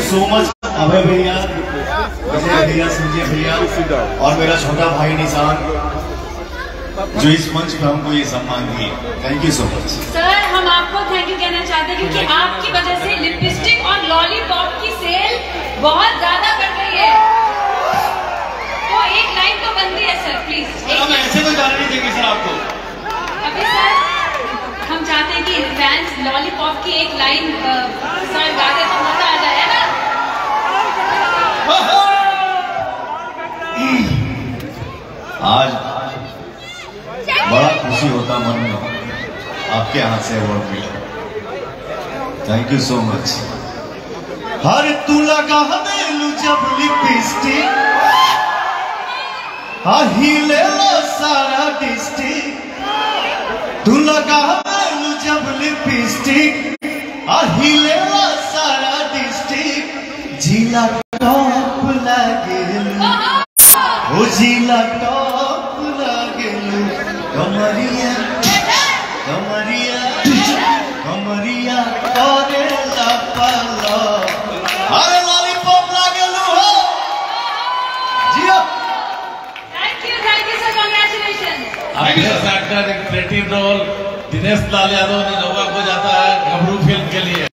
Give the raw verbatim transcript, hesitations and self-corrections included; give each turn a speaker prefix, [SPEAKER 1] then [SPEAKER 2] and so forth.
[SPEAKER 1] So much अभय भैया, विजय भैया, संजय भैया और मेरा छोटा भाई निशान जो इस मंच पे हमको ये सम्मान दिए। Thank you so much
[SPEAKER 2] sir. हम आपको थैंक यू कहना चाहते हैं क्योंकि आपकी वजह से लिपस्टिक और लॉलीपॉप की सेल बहुत ज्यादा बढ़ गई है। तो एक लाइन तो बनती है सर, प्लीज।
[SPEAKER 1] हम ऐसे कोई गाना नहीं देंगे सर आपको।
[SPEAKER 2] अभी सर हम चाहते हैं कि फैंस लॉलीपॉप की एक लाइन सर गा दे तो मजा आ जाए ना।
[SPEAKER 1] आज बड़ा खुशी होता मन में आपके हाथ से अवार्ड मिला। Thank you so much. हर तू लगा हमें जब लिपस्टिक हिले लो सारा डिस्ट्रिक्ट। तू लगा हमें जब लिपस्टिक हिले लो सारा डिस्ट्रिक्ट। जिला टॉप लागेल ओ जिला टॉप लागेल। कमरिया कमरिया कमरिया करे लपलो। अरे लॉलीपॉप लागेलू हो जियो।
[SPEAKER 2] Thank you thank you sir, congratulation.
[SPEAKER 3] आगे एक्टर एक क्रिएटिव रोल दिनेश लाल यादव ने नौवा को जाता है घबरू फिल्म के लिए।